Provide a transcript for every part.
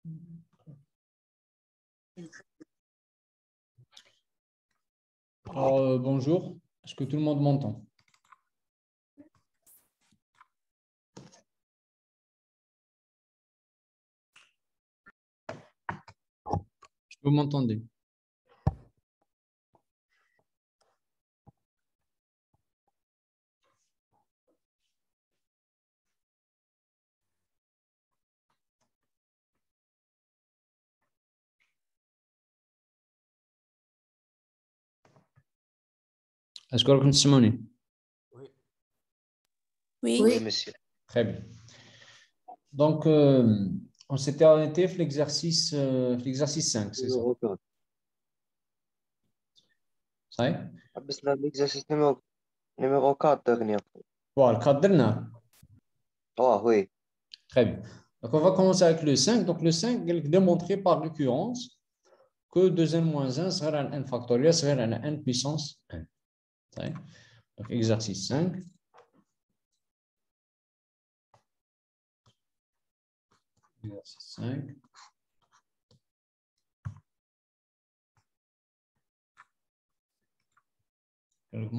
Alors, bonjour, est-ce que tout le monde m'entend? Est-ce que vous m'entendez? Est-ce que vous m'entendez? Oui. Oui. Monsieur. Très bien. Donc, on s'était arrêté pour l'exercice 5, c'est ça? Ça y est? بس l'exercice numéro 4 dernière fois. Voilà, le cadre dernier. Oh, oui. Très bien. Donc, on va commencer avec le 5. Donc, le 5, il démontrer par récurrence que 2n-1 sera un n factoriel, sera un n puissance 1. Ça y est? Donc, exercice 5. Exercice 5. Donc,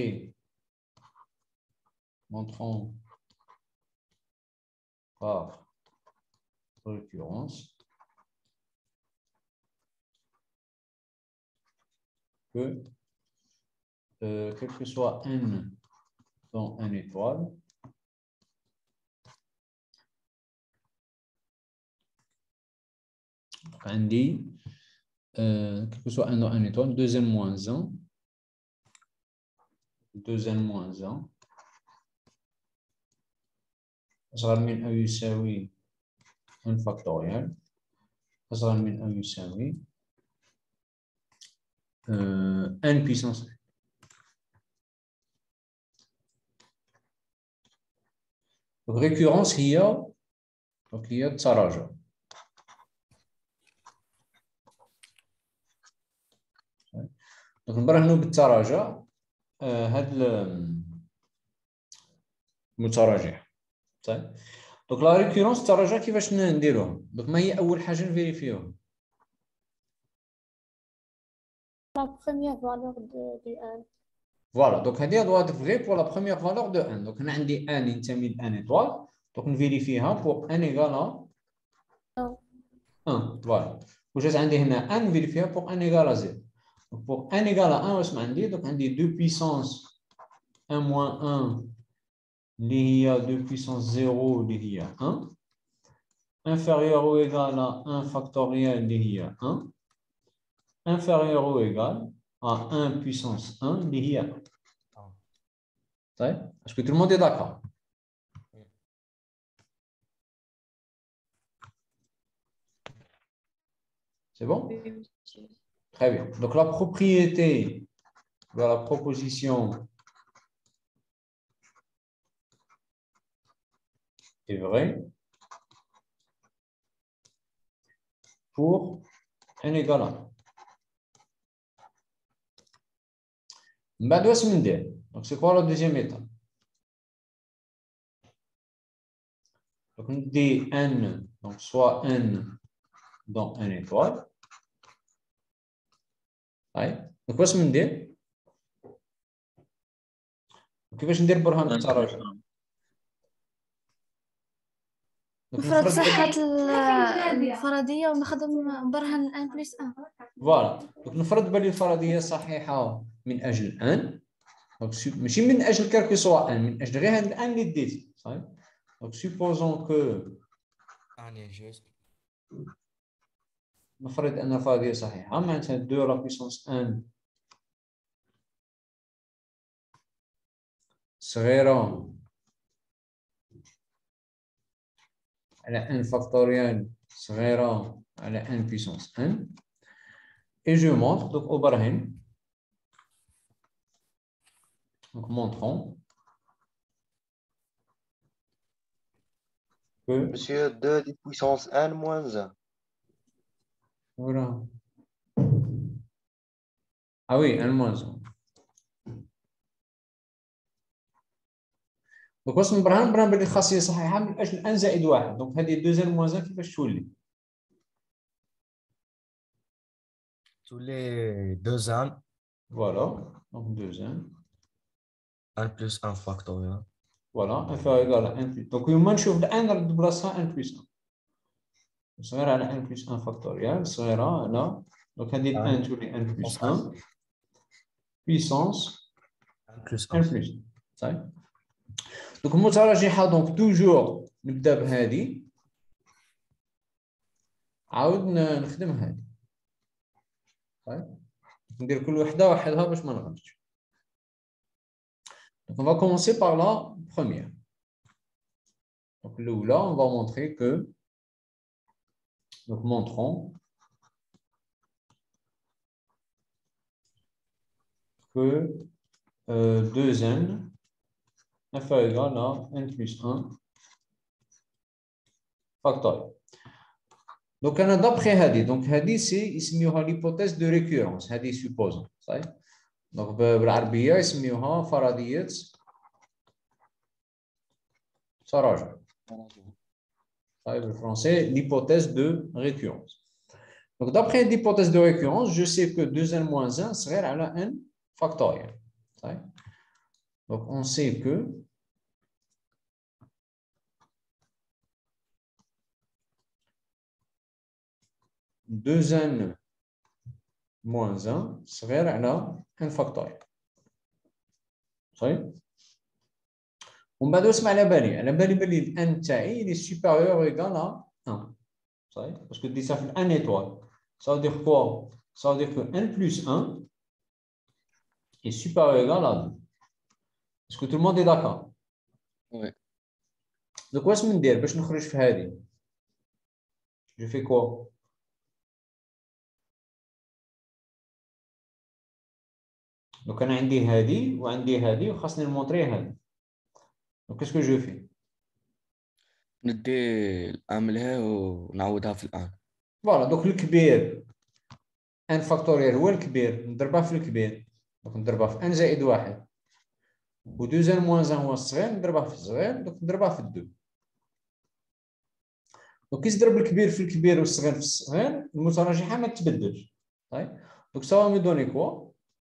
montrons par récurrence que quel que soit n dans n étoile, un d, quel que soit n dans n étoile, 2n-1, 2n-1 أصغر من أو يساوي n فاكتوريال أصغر من أو يساوي n puissance 1. Donc récurrence هي التراجع. Donc نبرهنوا بالتراجع هذا المتراجع. طيب دونك لا ريكورونس التراجع كيفاش نديروها؟ دونك ما هي اول حاجه نفيريفيوها؟ La première valeur du 1. فوالا دونك هذه doit être vrai pour la première valeur de 1. دونك انا عندي ان ينتمي ل 1 ايطوال دونك نفيريفيها pour n égale à 1. فوالا وجات عندي هنا n نفيريفيها pour n égale à 0. دونك pour n égale à 1 واش عندي؟ دونك عندي 2 puissance 1 moins 1 اللي هي 2 puissance 0 اللي هي 1 inférieur ou égal à 1 factoriel اللي هي 1 inférieur ou égal à 1 puissance 1 اللي هي 1. طيب est-ce que tout le monde est d'accord? C'est bon? Très bien. Donc la propriété de la proposition est vraie pour n égale à 1. Donc c'est quoi la deuxième étape? Donc on dit n, donc soit n dans n étoile. Donc واش ندير؟ كيفاش ندير برهان التراجع؟ نفرض صحة الفرضية ونخدم برهن ان بلس 1. فوالا دونك نفرض بلي الفرضية صحيحة من أجل ان دونك ماشي من أجل كالكو سوا ان من أجل غير هاد الان اللي ديتي صحيح دونك سوبوزون كو نفرض أن الفرضية صحيحة معناتها 2 لا بويسونس 1 صغيرة على n فاكتوريال صغيرة على n puissance 1 et je montre donc au barhen donc montrons que Monsieur 2 de puissance 1 moins 1. voilà ah oui 1 moins 1 دونك واش نبرهن بلي الخاصيه صحيحه من اجل n زائد 1 دونك هذه 2 n moins 1 كيفاش تولي tous les 2 ans, Voilà, donc 2n. 1 plus 1 factoriel. Voilà, inférieur égal à 1 plus. Donc, on نشوف الان نرد بلاصتها 1 plus 1. صغيرة على 1 plus 1 فاكتوريال صغيرة على donc هذه 1 تولي 1 plus 1 puissance 1 plus 1 1. plus 1. صحيح. donc المتراجحة donc toujours نبدا بهذه عاود نخدم هذه. صحيح. ندير كل وحدة وحدها باش ما نغلطش. Donc on va commencer par la première. Donc là, on va montrer que, donc montrons que 2n inférieur égal à n plus 1 factoriel. Donc on a d'après هذه, donc هذه c'est يسميوها l'hypothèse de récurrence, هذه supposons, صحيح. Donc بالعربية يسميوها فرضية تراجع. Le français, l'hypothèse de récurrence. Donc, d'après l'hypothèse de récurrence, je sais que 2n moins 1 serait à la n factoriel. Donc, on sait que deux n moins 1 serait à la n factoriel. On va doucement à la بالي n تاعي il est supérieur ou égal à 1. Parce que ça fait 1 étoile. Ça veut dire quoi? Ça veut dire que n plus 1 est supérieur ou égal à 2. Est-ce que tout le monde est d'accord? Oui. Donc, واش ندير باش نخرج في هذه؟ Je fais quoi? Donc, أنا عندي هذه وعندي هذه وخاصني نمونطري هذه. Donc, qu'est-ce que je fais? ندي نعملها ونعوضها في الآن. Voilà, donc الكبير n فاكتوريال هو الكبير نضربها في الكبير. Donc, نضربها في n زائد 1 و 2n moins 1 هو الصغير نضربها في الصغير donc نضربها في 2. Donc كي تضرب الكبير في الكبير والصغير في الصغير المتراجحة ما تتبدلش. طيب donc ça va me donner quoi?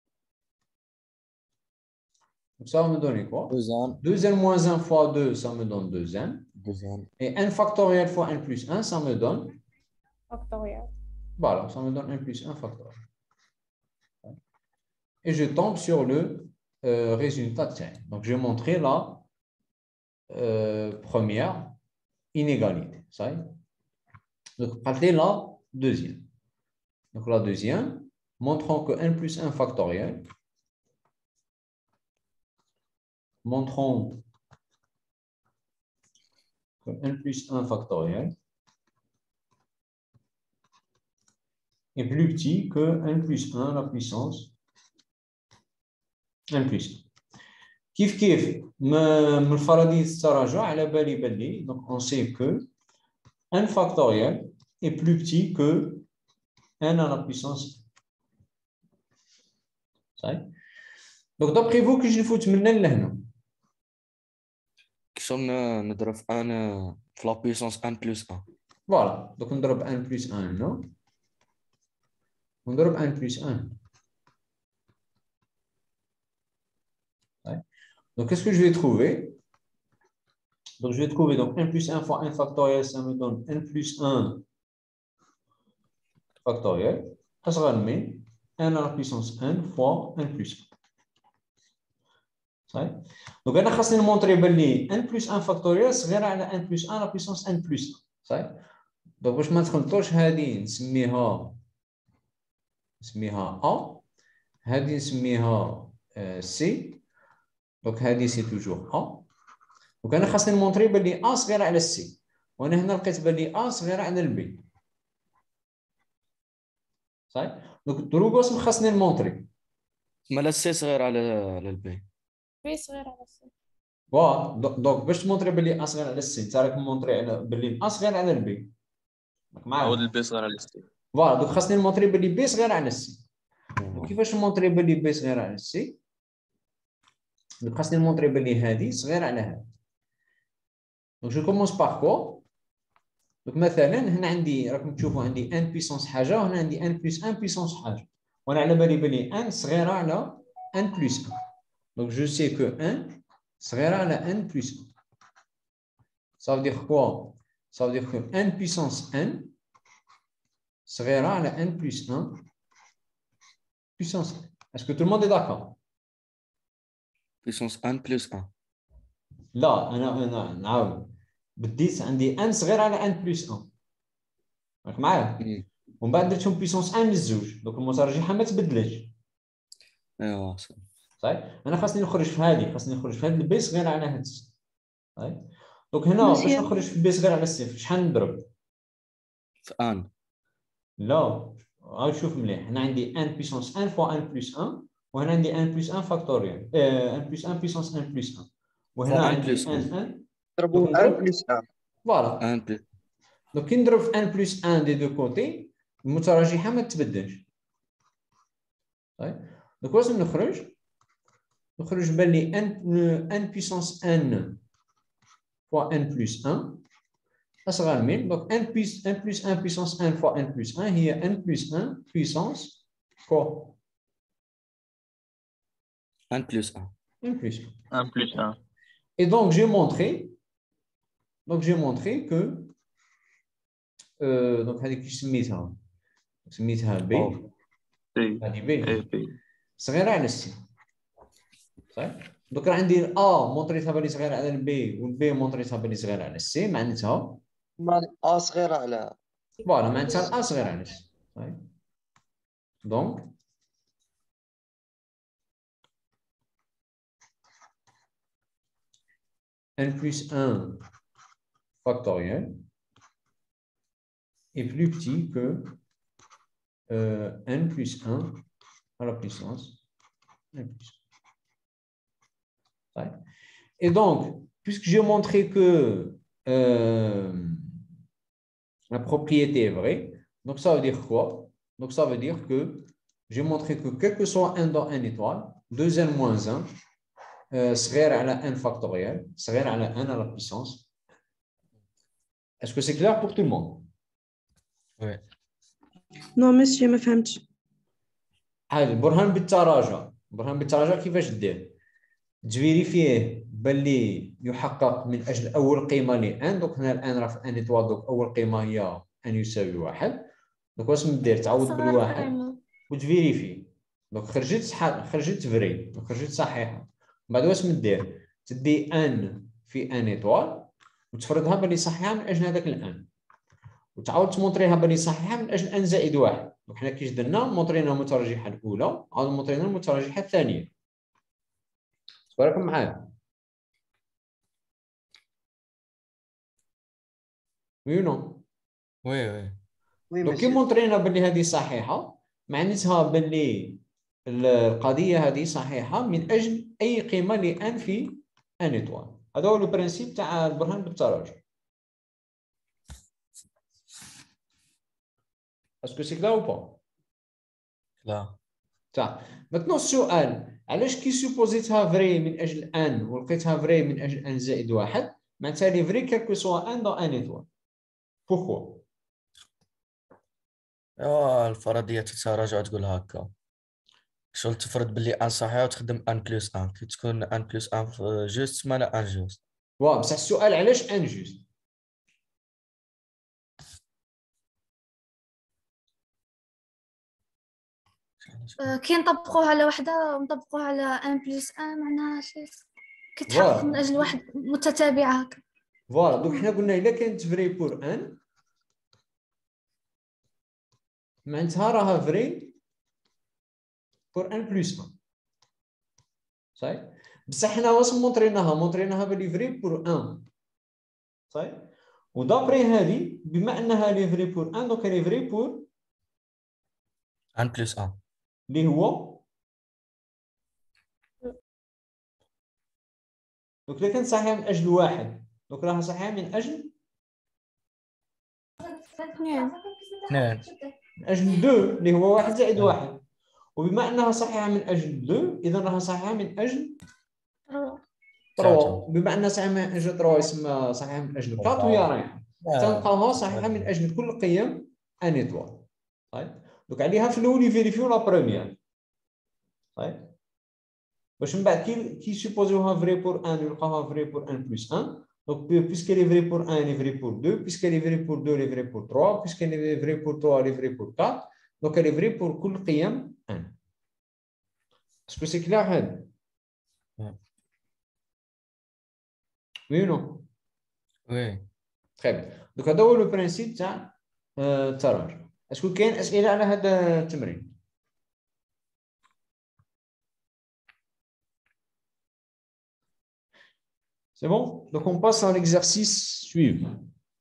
Donc ça va me donner quoi? 2n moins 1 fois 2 ça me donne 2n. Et n factoriel fois n plus 1 ça me donne factoriel. Voilà, ça me donne n plus 1 factoriel. Et je tombe sur le résultat de ça. Donc j'ai montré la première inégalité. Ça y est. Donc, partez la deuxième. Donc, la deuxième, montrons que n plus 1 factoriel. Montrons que n plus 1 factoriel est plus petit que n plus 1 la puissance n plus 1. كيف من فرضية التراجع على بالي donc on sait que n factoriel est plus petit que n à la puissance. صحيح. Donc d'après vous كيفاش نفوت من هنا لهنا؟ كيفاش نضرب في ان في لا بويسونس ان بلس 1. Voilà, donc on drop 1 plus 1, non? On drop 1 plus 1. Ouais. Donc, qu'est-ce que je vais trouver? Donc, je vais trouver donc 1 plus 1 fois 1 factoriel, ça me donne n plus 1 factoriel. Ça sera le 1 à la puissance n fois 1 plus 1. Ouais. Donc, on a montrer que n plus 1 factoriel, c'est à n plus 1 à la puissance n plus 1. Ouais. Donc, je vais mettre هذه نسميها A, هذه نسميها C. Donc, هذه c'est toujours A. Donc, أنا خاصني نمونطري بلي A صغيرة على C. وأنا هنا لقيت بلي A صغيرة على B. صحيح؟ دونك دروك واش خاصني نمونطري؟ مالا C صغير على B. B صغير على C. فوالا دونك باش تمونطري بلي A صغير على C أنت راك مونطري على بلي A صغير على B. عاود B صغير على C. فوالا دونك خاصني نمونطري بلي B صغير على C. كيفاش نمونطري بلي B صغير على C؟ دونك خاصني نمونطري بلي هذه صغيرة على هذه. Donc je commence par quoi? دونك مثلا هنا عندي راكم تشوفوا عندي ان بيسونس حاجه وهنا عندي ان بلس ان بيسونس حاجه، وانا على بالي ان صغيره على ان بلس ان. دونك جو سي كو ان صغيره على ان بلس ان. Ça veut dire quoi? Ça veut dire que n puissance n صغيره على n plus 1 puissance 1. Est-ce que tout le monde est d'accord? puissance 1 plus 1. لا انا نعاود بديت عندي n صغير على n بلس 1 راك معايا، ومن بعد درتهم بيسونس 1 للزوج، دونك المترجحه ما تبدلتش. ايوا صحيح. انا خاصني نخرج في هذه، خاصني نخرج في هذا البي صغير على هذا الصفر. صحيح. دونك هنا باش نخرج في البي صغير على الصفر شحال نضرب؟ في ان. لا عاود شوف مليح، هنا عندي n بيسونس 1 فوا n بلس 1، وهنا عندي n بلس 1 فاكتوريال n بلس 1 بيسونس n بلس 1، وهنا عندي n نضربوا 1 بلس 1. فوالا. 1 بلس. دونك كي نضرب في n بلس 1 دي دو كوتي المتراجحه ما تتبدلش. طيب دونك واش نخرج بان لي n بيسونس n فوا n بلس 1 اصغر من، دونك n بلس 1 بيسونس 1 فوا n بلس 1 هي n بلس 1 بيسونس كو 1 plus 1. 1 plus 1 plus 1. Et donc j'ai montré que donc هذه كيش سميتها B، هذه B صغيرة على السي. صحيح. دوك راه عندي الA مونطريتها بالي صغيرة على البي والبي مونطريتها بالي صغيرة على السي، معناتها A صغيرة على فوالا معناتها الA صغيرة على السي. صحيح. دونك n plus 1 factoriel est plus petit que n plus 1 à la puissance n plus 1. Ouais. Et donc, puisque j'ai montré que la propriété est vraie, donc ça veut dire quoi? Donc ça veut dire que j'ai montré que quel que soit n dans n étoile, 2n moins 1, صغير على n factoriel, صغير على n à la puissance. Est-ce que c'est clair pour tout le monde? Oui. Non, monsieur, ما فهمتش. عادي. برهان بالتراجع كيفاش دير؟ تفيريفيه باللي يحقق من اجل اول قيمه ل n، دونك هنا الان راه في n ايطوال، دونك اول قيمه هي n يساوي 1. دونك واش دير؟ تعوض بالواحد وتفيريفي، دونك خرجت فري، دونك خرجت صحيحه. بعد واش دير؟ تدي n في n ايطوال وتفرضها باللي صحيحه من اجل هذاك الان، وتعاود تمونطريها باللي صحيحه من اجل n زائد 1. دونك حنا كيش درنا؟ مونطرينا المترجحه الاولى، عاود مونطرينا المترجحه الثانيه. راكم معايا؟ وي نو؟ وي. دونك كي مونطرينا باللي هذه صحيحه معناتها باللي القضيه هذه صحيحه من اجل اي قيمه ل n في n ايطوال. هذا هو البرانسيب تاع البرهان بالتراجع. اسكو سي كلا او با؟ لا. صح. maintenant السؤال علاش كي سوبوزيتها فري من اجل n ولقيتها فري من اجل n زائد 1 معناتها لي فري كالكو سوا n dans n ايطوال. بوركوا؟ ايوا الفرضية التراجع تقول هكا، شغل تفرض باللي ان صحيح وتخدم ان بلس ان، كي تكون ان بلس ان جوست ما لا ان جوست. واه بصح السؤال علاش ان جوست؟ كي نطبقوها على وحده ونطبقوها على ان بلس ان معناها شي كيتحقق من اجل واحد متتابعه هكا. فوالا دونك حنا قلنا الا كانت فري بور ان معناتها راها فري بور ان بلس 1. صحيح. بصح حنا واش مونطريناها باللي فري بور 1. صحيح. ودابري هذه بما انها لي فري بور 1 دونك لي فري بور ان بلس 1 اللي هو دونك الا كانت صحيحه من اجل 1 دونك راها صحيحه من اجل 2 من اجل 2 اللي هو 1 زائد 1. وبما انها صحيحه من اجل 2 اذا راها صحيحه من اجل 3. بما انها صحيحه من اجل 3 يسمى صحيحه من اجل 4 وهي رايحه. تنبقى صحيحه من اجل كل قيم ان ايطوال. طيب دوك عليها في الاول يفيريفيو لا بروميير. طيب باش من بعد كي سيبوزيوها فري بور 1 يلقاوها فري بور 1 بلس 1. Donc, puisqu'elle est vraie pour 1, elle est vraie pour 2. Puisqu'elle est vraie pour 2, elle est vraie pour 3. Puisqu'elle est vraie pour 3, elle est vraie pour 4. Donc, elle est vraie pour كل قيم 1. Est-ce que c'est clair, Hed? Oui ou non? Oui. Très bien. Donc, هذا هو le principe تاع التراجع. Est-ce que كاين أسئلة على هذا التمرين؟ C'est bon? Donc, on passe à l'exercice suivant.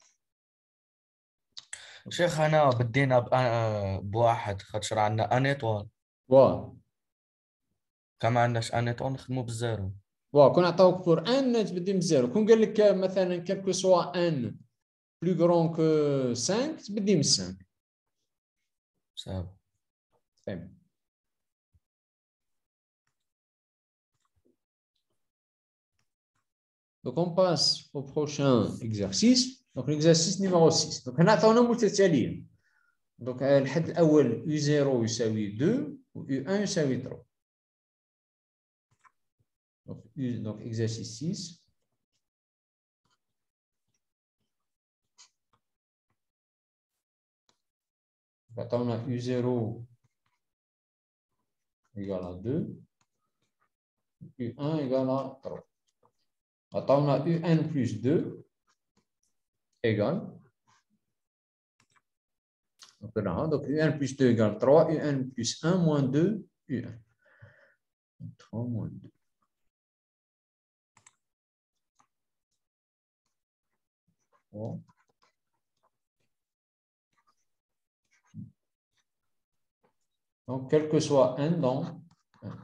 شيخ أنا بدينا بواحد خاطر عندنا ان ايطوال. واو. كان ما عندناش ان ايطوال نخدمو بالزيرو. واو كون عطاوك بور ان تبدي من زيرو. كون قال لك مثلا كالكو سوا ان بلو غرون كو 5 تبدي من 5. صافي. تمام. Donc, on passe au prochain exercice. Donc, l'exercice numéro 6. Donc, on a un متتالية. Donc, الحد الأول U0 يساوي 2 و U1 يساوي 3. Donc, exercice 6. Donc, on a U0 égale à 2. U1 égale à 3. Attends, on a UN plus 2 égale. Donc, là, donc UN plus 2 égale 3, UN plus 1 moins 2, UN. 3 moins 2. Bon. Donc, quel que soit n dans 1.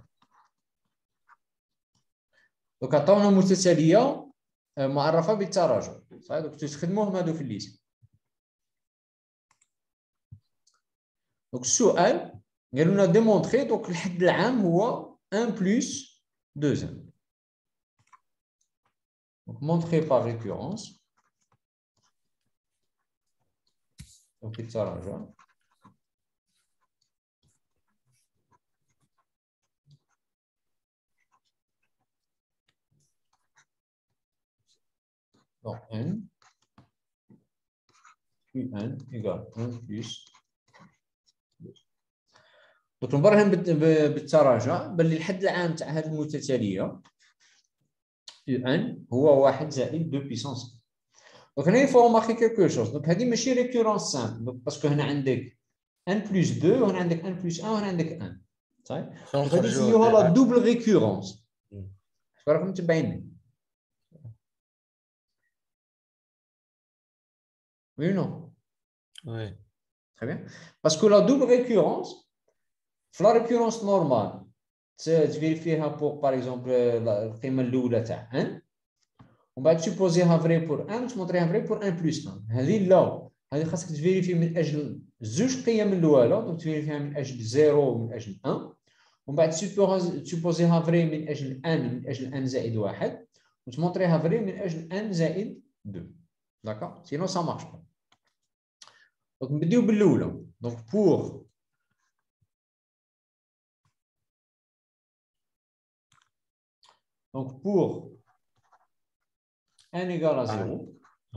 Donc, عطاونا متتالية معرفة بالتراجع. صحيح؟ donc تستخدموهم هادو في الليست. donc السؤال قالوا لنا ديمونطري donc الحد العام هو 1 plus 2n. donc montrer par récurrence. donc التراجع. Donc, n, Qn égale 1 plus 2. Donc, نبرهن بالتراجع باللي الحد العام تاع هذه المتتالية Qn هو 1 زائد 2 puissance. Donc, هنا il faut remarquer quelque chose. Donc, هذه ماشي récurrence simple. Donc, parce que هنا عندك n plus 2 وهنا عندك n plus 1 وهنا عندك 1. صحيح؟ هذه سميوها لا double récurrence. راكم متبعيني. Oui ou non? Oui. Très bien. Parce que la double récurrence, la récurrence normale, tu vérifies pour, par exemple, la قيمة الأولى تاع 1 ومن بعد تسيبوزيها فري بور 1 وتمونطريها فري بور 1 بلس 1. هذه لا، هذه خاصك تفيريفي من أجل زوج قيم الأولى، دونك تفيريفيها من أجل 0 ومن أجل 1 ومن بعد تسيبوزيها فري من أجل n زائد 1 وتمونطريها فري من أجل n زائد 2. D'accord? Sinon, ça ne marche pas. Donc, on va dire donc pour n égale à 0,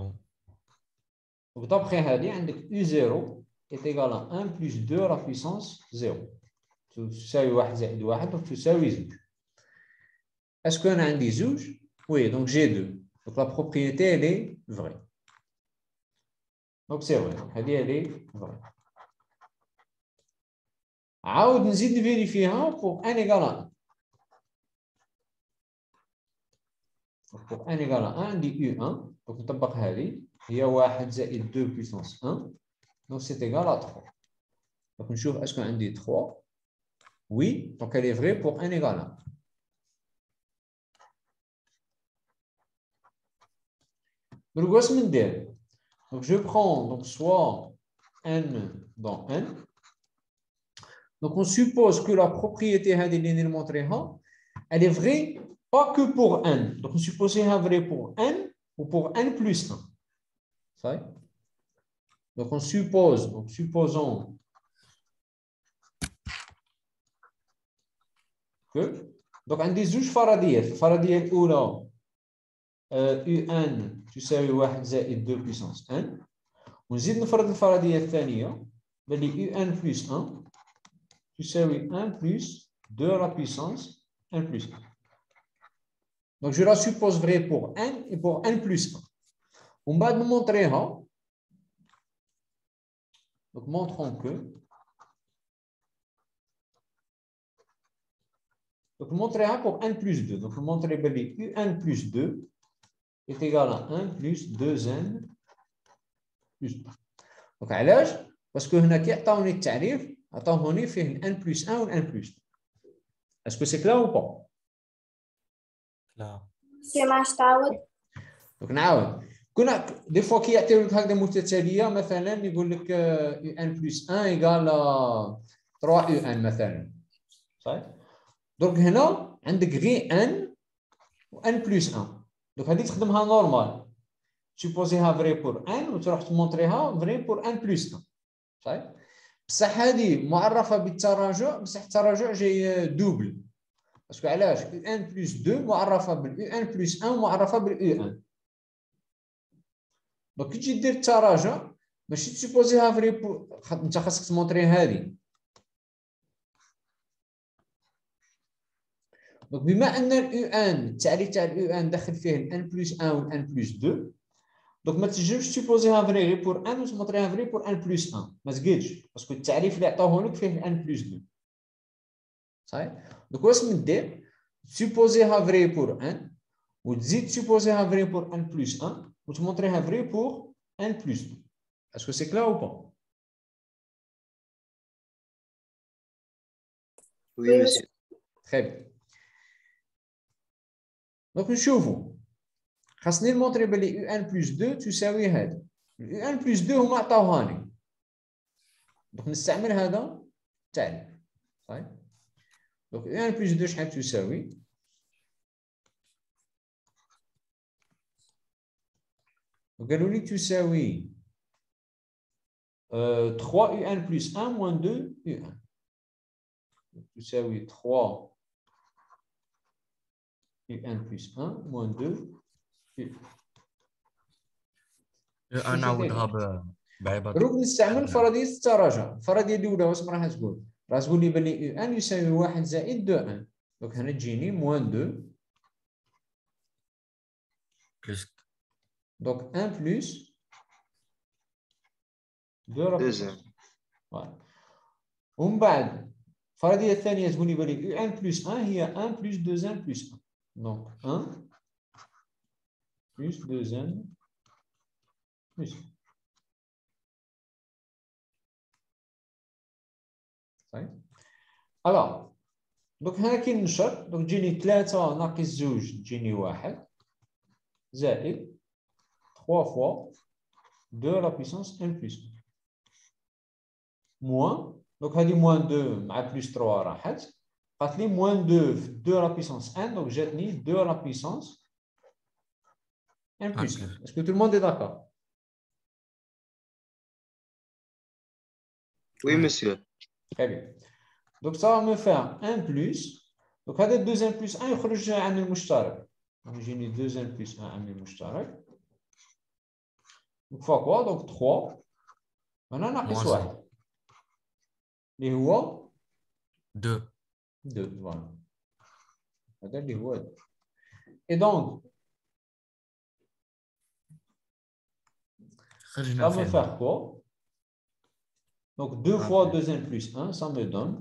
donc d'après Hadi, U0 est égal à 1 plus 2 à la puissance 0. تساوي 1 زائد 1 donc تساوي 2. Est-ce qu'on a un des zouj? Oui, donc j'ai 2. Donc la propriété, elle est vraie. Donc c'est vrai. Elle est vraie. عاود نزيد نفيريفيها pour n égale à 1. pour n égale à 1 عندي U1 donc نطبق هذه هي 1 زائد 2 puissance 1 donc c'est égal à 3. donc نشوف est-ce qu'on عندي 3. Oui, donc elle est vraie pour n égale à 1. donc واش ندير؟ donc je prends donc soit n dans n. Donc on suppose que la propriété elle est vraie pas que pour n. Donc on suppose qu'elle est vraie pour n ou pour n plus 1. Ça y est. Donc, on suppose, donc supposons que, donc عندي زوج فرضيات. الفرضية الأولى UN تساوي 1 زائد 2 puissance n، ونزيد نفرض الفرضية الثانية بلي UN plus 1 تساوي 1 plus 2 à la puissance n plus 1. Donc, je la suppose vraie pour n et pour n plus 1. On va montrer, donc montrons que, donc montrer pour n plus 2. Donc, montrer que un plus 2 est égal à 1 plus 2n plus 2. Donc, علاش؟ parce que هنا كي عطاوني التعريف عطاوني فيه n plus 1 و n plus 2. Est-ce que c'est clair ou pas؟ لا سي ماش تعاود. دونك نعاود كنا دي فوا كي يعطيو لك هكذا متتاليه مثلا يقول لك ان بلس 1 ايكال 3 يو ان مثلا صحيح. دونك هنا عندك غير ان و ان بلس 1. دونك هذه تخدمها نورمال سوبوزيها فري بور ان وتروح تمونطريها فري بور ان بلس 1 صحيح. بصح هذه معرفه بالتراجع، بصح التراجع جاي دوبل باسكو علاش يو ان بلس 2 معرفه باليو ان بلس 1 معرفه باليو ان. دونك كي تجي دير التراجع ماشي تسيبوزيها فري انت خاصك تمونطري هذه. دونك بما ان اليو ان التعريف تاع اليو ان داخل فيه الان بلس 1 والان بلس 2 دونك ما تنجمش تسيبوزيها فري غير بور ان وتمونطريها فري بور ان بلس 1 ما تقدش باسكو التعريف اللي عطاوه لك فيه الان بلس 2 صحيح. دونك واش ندير تسيبوزيها فري بور ان وتزيد تسيبوزيها فري بور ان بلس 1 وتمونطريها فري بور ان بلس 2. اسكو سي كلار او با؟ وي مسيو. تري بيان. دونك نشوفوا خاصني نمونطري بلي يو ان بلس 2 تساوي هذه. يو ان بلس 2 هما عطاوهاني دونك نستعمل هذا التعريف صحيح. دونك يو ان بلس 2 شحال تساوي؟ قالوا لي تساوي 3 يو ان بلس 1 موان 2 يو ان. تساوي 3 يو ان بلس 1 موان 2 يو ان. نعوضها بعبارة. دروك نستعمل فرضية التراجع. الفرضية الأولى واش راح تقول؟ راح تقول لي بلي يو ان يساوي 1 زائد 2 ان. دونك هنا تجيني موان 2 بلس دونك 1 بلس 2 فوالا. ومن بعد الفرضية الثانية تقول لي بلي يو ان بلس 1 هي 1 بلس 2 ان بلس 1. دونك 1 بلس 2 ان بلس 1 صحيح. الوغ دونك هنا كاين النشر دونك تجيني 3 ناقص 2 تجيني 1 زائد 3 فوا 2 لا بويسونس ان بلس 1 موان دونك هذه موان 2 مع بلس 3 راحت قالت لي موان 2 في 2 لا بويسونس 1 دونك جاتني 2 لا بويسونس ان بلس 1. اسكو تو الموند est d'accord؟ وي مسيو. Très bien. Donc ça va me faire 1 plus. Donc هذا 2 n plus 1 يخرج عن المشترك. Donc يجيني 2 n plus 1 عن المشترك. Donc fois quoi? Donc 3. هنا ناقص 1 اللي هو 2. 2 voilà. هذا اللي هو 2. Et donc ça va me faire quoi? Donc 2 fois 2n plus 1, ça me donne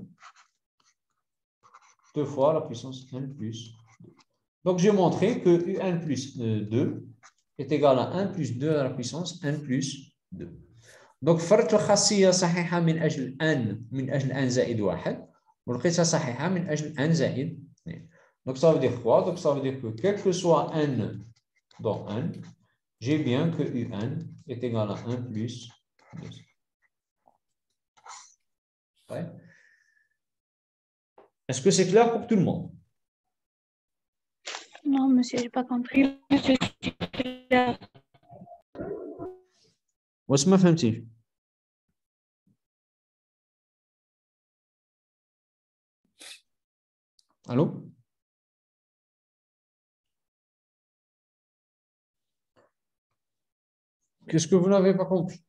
2 fois la puissance n plus 2. Donc j'ai montré que un plus 2 est égal à 1 plus 2 à la puissance n plus 2. Donc فرضت الخاصية صحيحة من أجل n زائد 1 ولقيتها صحيحة من أجل n زائد 2. Donc ça veut dire quoi? Donc ça veut dire que quel que soit n dans n, j'ai bien que un est égal à 1 plus 2. Ouais. Est-ce que c'est clair pour tout le monde? Non, monsieur, j'ai pas compris. واش ما فهمتيش؟ الو Qu'est-ce que vous n'avez pas compris?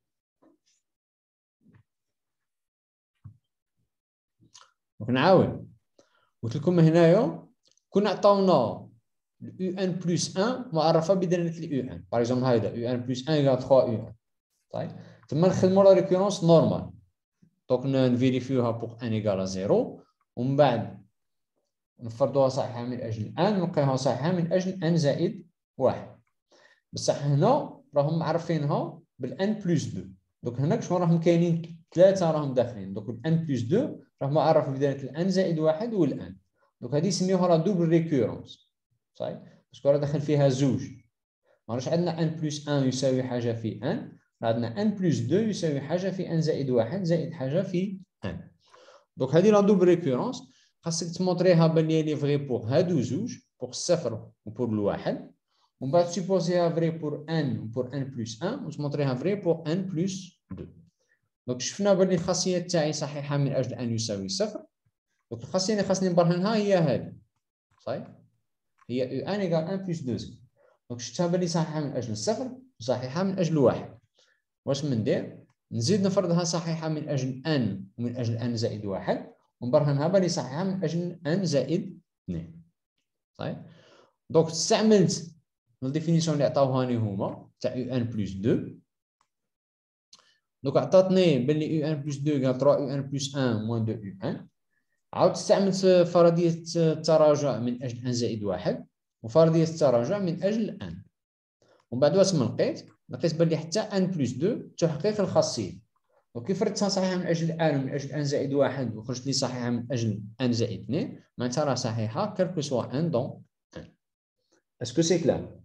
نعاود قلت لكم هنايا كنا عطاونا يو ان بلس 1 معرفه بدلاله اليو ان. باغ اكزومبل هذا يو ان بلس 1 يقال 3 يو ان. طيب تما نخدموا لا ريكورونس نورمال. دونك نفيريفيوها بوغ ان ايكال 0 ومن بعد نفرضوها صحيحه من اجل ان نلقيوها صحيحه من اجل ان زائد 1. بصح هنا راهم معرفينها بالان بلس 2. دونك هناك شنو راهم كاينين ثلاثه راهم داخلين. دونك الان بلس 2 راه معرف بدلاله الان زائد 1 والان. دونك هذه يسميوها لا دوبل ريكورونس. صحيح باسكو راه داخل فيها زوج. ماراش عندنا ان بلس 1 يساوي حاجه في ان، راه عندنا ان بلس 2 يساوي حاجه في ان زائد 1 زائد حاجه في ان. دونك هذه لا دوبل ريكورونس خاصك تمونطريها باللي لي فغي بوغ هادو زوج، بوغ الصفر وبوغ الواحد، ومن بعد تسيبوزيها فري بور ان وبور ان بلس 1 وتمونطريها فري بور ان بلس 2. دونك شفنا باللي الخاصيه تاعي صحيحه من اجل ان يساوي صفر. دونك الخاصيه اللي خاصني نبرهنها هي هذه. صحيح هي يو ان ايكال ان بلس 2. دونك شفتها باللي صحيحه من اجل الصفر وصحيحه من اجل واحد. واش ندير؟ نزيد نفرضها صحيحه من اجل ان ومن اجل ان زائد 1 ونبرهنها باللي صحيحه من اجل ان زائد 2. صحيح دونك استعملت الديفينيسيون اللي عطاوهاني هما تاع يو ان بلس 2. دونك عطاتني باللي يو ان بلس 2 قال 3 يو ان بلس 1 موان 2 يو ان. عاود استعملت فرضيه التراجع من اجل ان زائد 1 وفرضيه التراجع من اجل ان. ومن بعد واش لقيت باللي حتى ان بلس 2 تحقق الخاصيه. دونك كي فرضتها صحيحه من اجل ان ومن اجل ان زائد 1 وخرجت لي صحيحه من اجل ان زائد 2 معناتها راه صحيحه كالكو سوا ان دون ان. اسكو سي كلار؟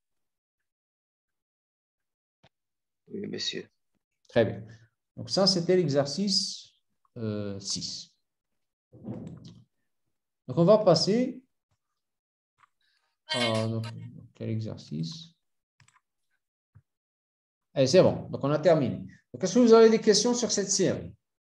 Oui, monsieur. Très bien. Donc ça, c'était l'exercice 6. Donc on va passer à quel exercice? Allez, c'est bon. Donc on a terminé. Donc est-ce que vous avez des questions sur cette série?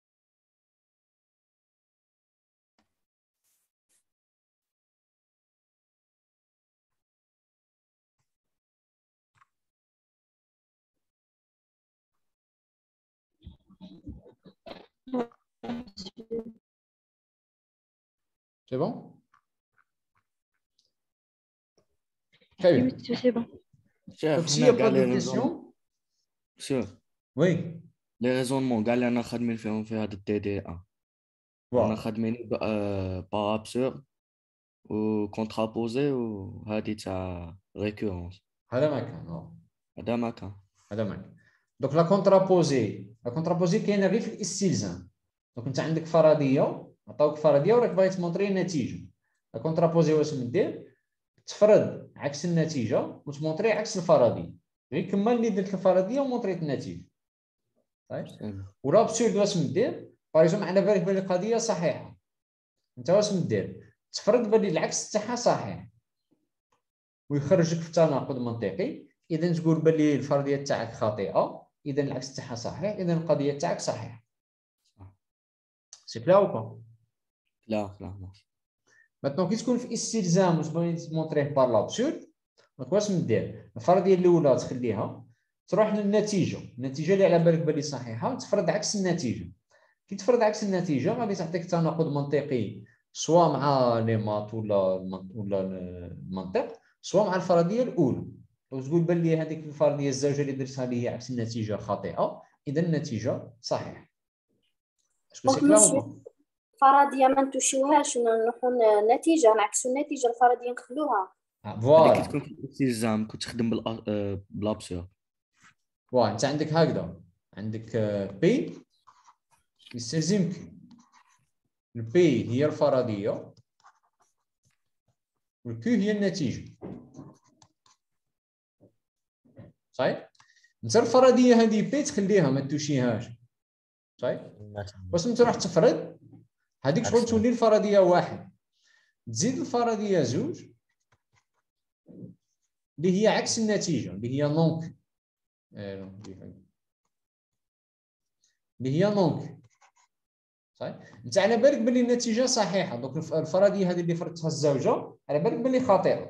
C'est bon? Très bien. Oui, c'est bon. Donc s'il n'y a pas de questions, Sûr. oui. لي ريزونمون كاع اللي انا خادمين فيهم في هذا التي دي ان انا خادمين با ابسور و كونترابوزي وهذه تاع ريكورونس. هذا ما كان. هذا ما كان. هذا ما كان. دونك لا كونترابوزي كاينه غير في الاستلزام. دونك انت عندك فرضيه عطاوك فرضيه وراك باغي تمونطري النتيجه. لا كونترابوزي واش دير؟ تفرض عكس النتيجه وتمونطري عكس الفرضيه. غير كمل اللي درت الفرضيه ومونطريت النتيجه. طيب ولا بسيرد واش دير؟ باغ اكزومبل على بالك بلي القضيه صحيحه، انت واش دير؟ تفرض بلي العكس تاعها صحيح ويخرجك في تناقض منطقي. اذا تقول بلي الفرضيه تاعك خاطئه، اذا العكس تاعها صحيح، اذا القضيه تاعك صحيحه. سي كلا او با؟ لا. ماتنون كي تكون في استلزام وتبغي تمونطريه بار لابسورد، دونك واش ندير؟ الفرضيه الاولى تخليها تروح للنتيجه، النتيجه اللي على بالك بلي صحيحه تفرض عكس النتيجه. كي تفرض عكس النتيجه غادي تعطيك تناقض منطقي سواء مع لي مات ولا المنطق، سواء مع الفرضيه الاولى. وتقول بلي هذيك الفرضيه الزوجه اللي درتها لي هي عكس النتيجه خاطئه، اذا النتيجه صحيحه. اسكو سي كلار؟ فرضيه ما نتوشيوهاش نروحوا النتيجه نعكسوا النتيجه، الفرضيه نخلوها. فوالا كي تكون في الاستلزام كنت تخدم بالابسور. فوالا انت عندك هكذا، عندك بي يستلزمك البي هي الفرضيه والكيو هي النتيجه. صحيح؟ انت الفرضيه هذه بي تخليها ما تمشيهاش. صحيح؟ واش انت راح تفرض هذيك شغل تولي الفرضيه واحد، تزيد الفرضيه زوج اللي هي عكس النتيجه اللي هي نونك. اللي هي نونك. صحيح؟ انت على بالك باللي النتيجه صحيحه، دونك الفرضيه هذه اللي فرضتها الزوجه على بالك باللي خاطئه.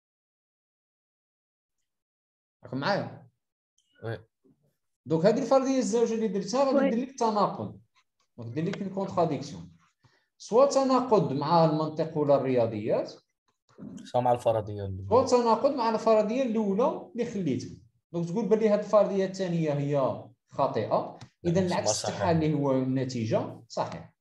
راكم معايا؟ وي. دونك هذه الفرضيه الزوجه اللي درتها غادي دير لك تناقض، غادي دير لك اون كونتراديكسيون، سواء تناقض مع المنطق ولا الرياضيات، سواء مع الفرضيه سواء تناقض مع الفرضيه الاولى اللي خليتها. دونك تقول بلي هذه الفرضيه الثانيه هي خاطئه، اذا العكس تاعها اللي هو النتيجه صحيح.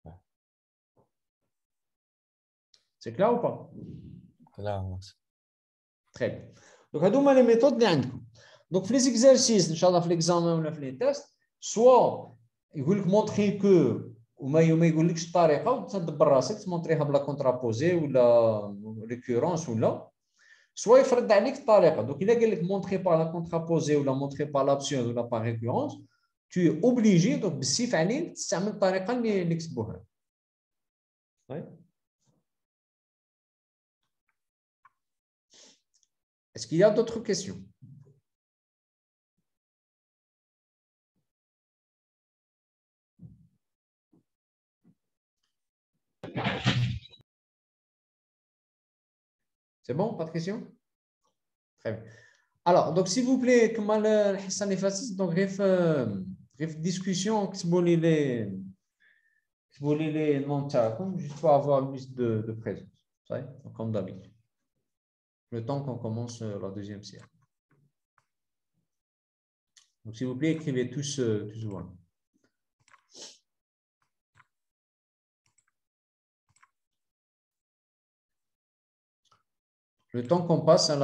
سي كلا او با؟ لا. تري بيان. دونك هادو هما لي ميثود اللي عندكم. دونك في لي زيكزارسيس ان شاء الله في ليكزامان ولا في لي تيست، سوا يقول لك مونطري كو وما يقولكش الطريقه وتدبر راسك تمونطريها بلا كونترابوزي ولا ريكورونس، ولا سوا يفرض عليك الطريقه. دونك الا قال لك مونطري با لا كونترابوزي ولا مونطري با لابسيون ولا با ريكورونس، tu es obligé donc بالسيف عليك تستعمل الطريقه اللي كتبوها. طيب est-ce qu'il y a d'autres questions? C'est bon, pas de questions? Très bien. Alors, donc s'il vous plaît, comme الحصه اللي فاتت دونك غير في الديسكوسيون كتبوا لي لي نون تاعكم juste pour avoir une liste de présence. صحيح؟ comme d'habitude. Le temps qu'on commence la deuxième série. Donc s'il vous plaît, écrivez tous one. Le temps qu'on passe à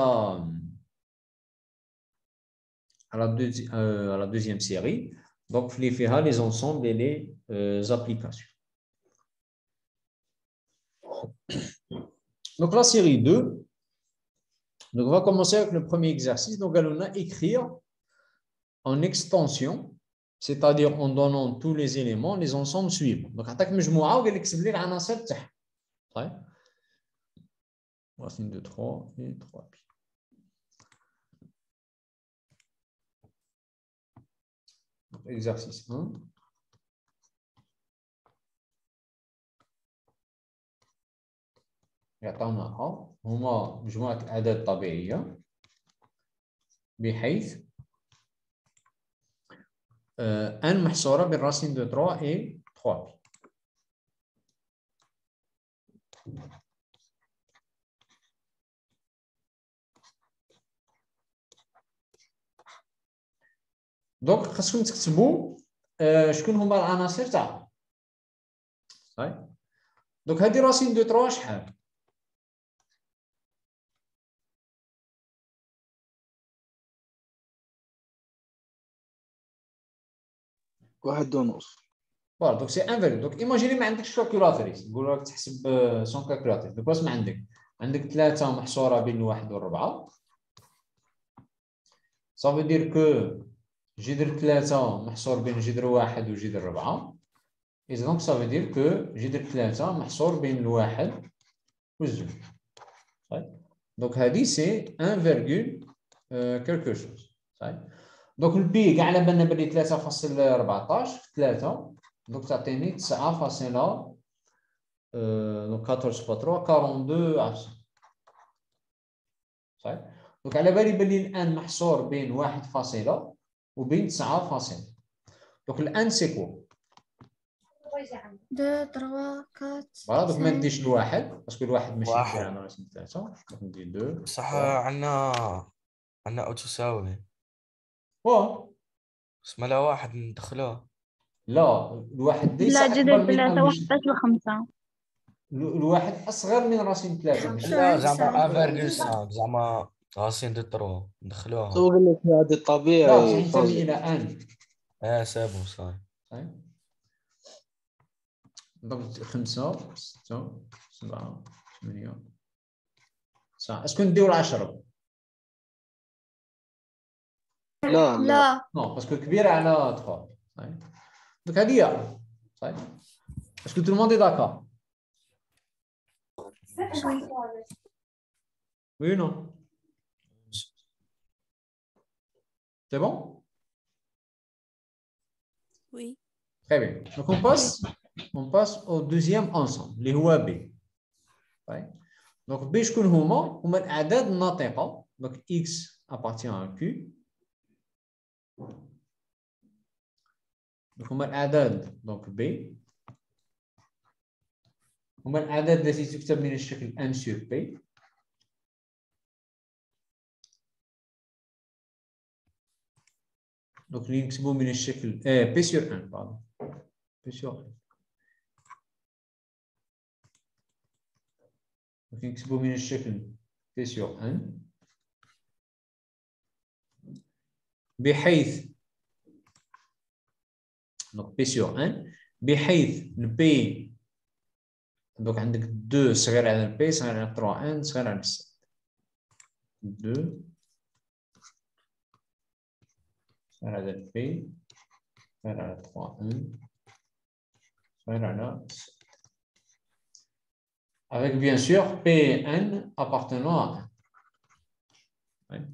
la deuxième série, donc les ensembles et les applications. Donc la série 2, donc on va commencer avec le premier exercice. Donc allons écrire en extension, c'est-à-dire en donnant tous les éléments, les ensembles suivants. Donc attaque مجموعة وقال لك اكتب لي العناصر تاعها. طيب. Racine de 3 et 3pi. Exercice 1. يعطوناها هما مجموعة أعداد طبيعية بحيث n محصورة بين racine de 3 et 3pi. دونك خاصكم تكتبوا شكون هما العناصر تاعها. صحيح. دونك هذه راسين دو 3 شحال؟ واحد ونص. فوالا دونك سي ان فاليو. دونك ايماجيني ما عندكش كالكولاتريس، نقول لك تحسب سون كالكولاتريس. دونك واش ما عندك 3 محصوره بين الواحد والربعه. صافي دير كو جذر 3 محصور بين جذر 1 وجذر 4. إذا دونك صافي دير كو جذر 3 محصور بين الواحد والزوج. صحيح. دونك هذه سي 1 كالكو شوز. صحيح. دونك البي كاع على بالنا بلي 3.14 في 3 دونك تعطيني 9 دونك 14 فوا 3 42 عفوا. صحيح. دونك على بالي بلي الان محصور بين 1 فاصلة وبين 9 فاصلة. دونك الان سي كوا 2 3 4 فوالا. دونك ما نديش الواحد باسكو الواحد ماشي كبير واحد. على راسين 3. دونك ندير 2 بصح عندنا او تساوي. واه بسم الله واحد ندخلوه. لا الواحد ليس لا اكبر جذر من 3 او واحد فاصلة 5. الواحد اصغر من راسين 3 ماشي. لا زعما 1.5 زعما راسين دو 3 ندخلوها. سوق لك هذا لا الطبيعي. تنتمي الى ان. سابو صاي. دونك 5 6 7 8 9. اسكو نديو 10؟ لا لا نو باسكو كبيره على 3. صحيح. دونك هذه هي. صحيح. اسكو تو الموند داكور؟ Oui ou non? C'est bon? Oui. Très bien. Donc, on passe au deuxième ensemble, اللي هو B. طيب. Donc, B شكون هما الأعداد الناطقة. Donc, X appartient à Q. Donc, هما الأعداد donc B. هما الأعداد التي تكتب من الشكل N sur P. Donc, اللي نكتبو من الشكل P sur N pardon. P sur N. Donc, نكتبو من الشكل P sur N. بحيث donc P sur N بحيث ال P donc عندك 2 صغير على ال P صغير على 3 N صغير على 7 2 صغير على ال P صغير على 3 N صغير على 7 avec bien sûr P et N appartenant à 1.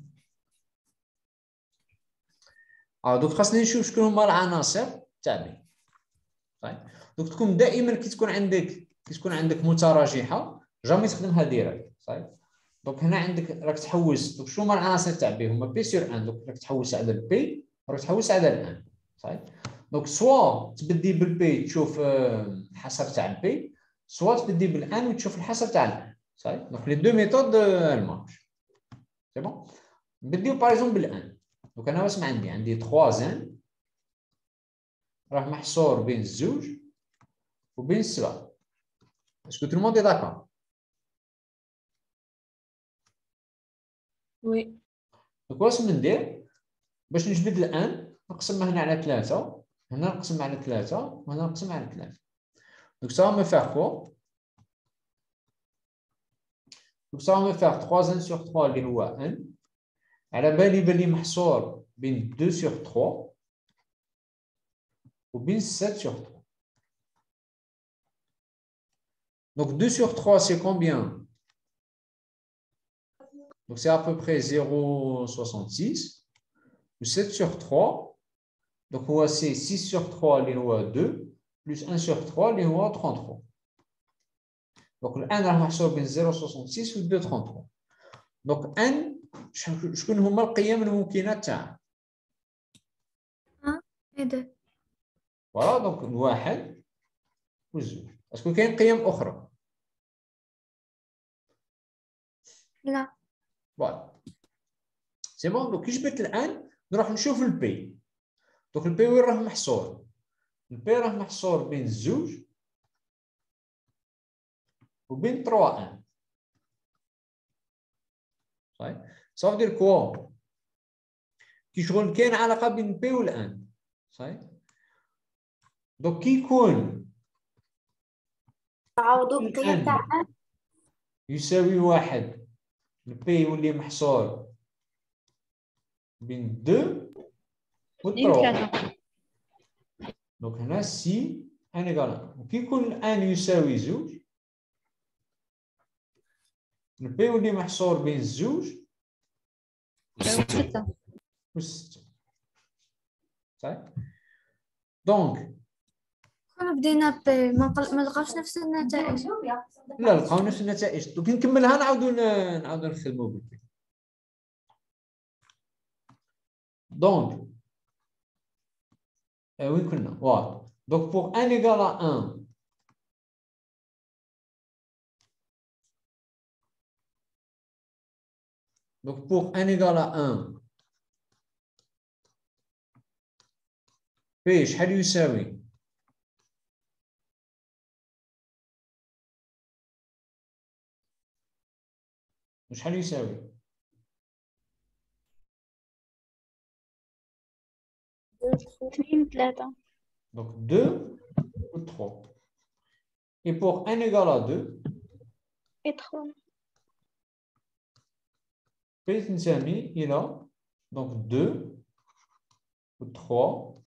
دوك خاصني نشوف شكون هما العناصر تاع بي. طيب دوك تكون دائما كي تكون عندك متراجحه جامي تخدمها ديريكت. طيب دوك هنا عندك راك تحوس. دوك شنو هما العناصر تاع بي هما بي سور ان. دوك راك تحوس على البي وراك تحوس على الان. طيب دوك سوا تبدي بالبي تشوف الحصر تاع البي سوا تبدي بالان وتشوف الحصر تاع الان. طيب دوك لي دو ميثود المارش سي بون. نبديو باغ اكزومبل بالان. دوك انا واش عندي 3 زان راه محصور بين الزوج وبين السبعة. اسكو تو الموند داكور؟ وي. دوك واش ندير باش نجبد الان؟ نقسمها هنا على 3 هنا نقسم على 3 وهنا نقسم على 3. دوك ça va me faire quoi؟ دوك ça va me faire 3 n sur 3 اللي هو n على بالي بلي محصور بين 2 sur 3 وبين 7 sur 3. Donc 2 sur 3, c'est combien? Donc c'est à peu près 0,66. 7 sur 3, donc c'est 6 sur 3, اللي هو 2, plus 1 sur 3, اللي هو 33. Donc le 1 راه محصور بين 0,66 و 2,33. Donc n شكون هما القيم الممكنة تاعها؟ هذا. فوالا دونك الواحد والزوج. اسكو كاين قيم اخرى؟ لا. فوالا سي بون. دوك كي جبت الان نروح نشوف البي. دوك البي وين راه محصور؟ البي راه محصور بين الزوج وبين 3 ان. صحيح صافي دير كوا كي شغل كاين علاقه بين البي والان. صحيح دوك كي يكون تعوضوا القيم تاع ان يساوي 1 البي يولي محصور بين 2 و 3. دونك هنا سي ان ايكال وكي يكون الان يساوي 2 البي يولي محصور بين الزوج و 6. صحيح دونك كنا بدينا بي ما لقاوش نفس النتائج. لا لقاو نفس النتائج. دوك نكملها نعاودو نخدمو بالبي. دونك وين كنا؟ واضح. دونك بوغ ان ايكال ا ان دونك بوغ ان ايكال ا ان بي شحال يساوي؟ شحال يساوي؟ 2 3. Donc 2 ou 3. Et pour n égale à 2, et 3. P il a donc 2 ou 3